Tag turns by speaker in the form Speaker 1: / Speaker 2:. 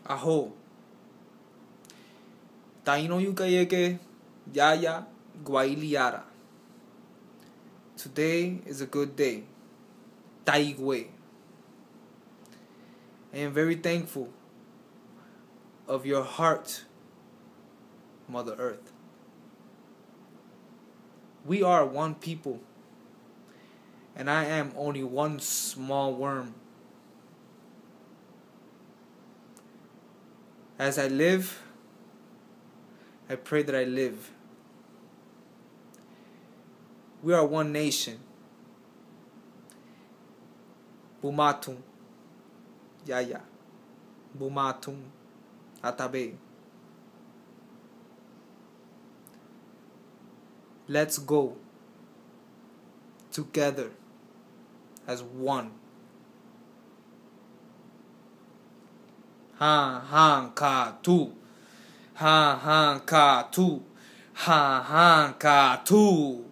Speaker 1: Aho. Taino Yukayeke Yaya Guailiara. Today is a good day. Taigwe. I am very thankful of your heart, Mother Earth. We are one people, and I am only one small worm. As I live, I pray that I live. We are one nation. Bumatum. Yaya. Bumatum. Atabe. Let's go together as one. Han han ka tu. Han han ka tu. Han han ka tu.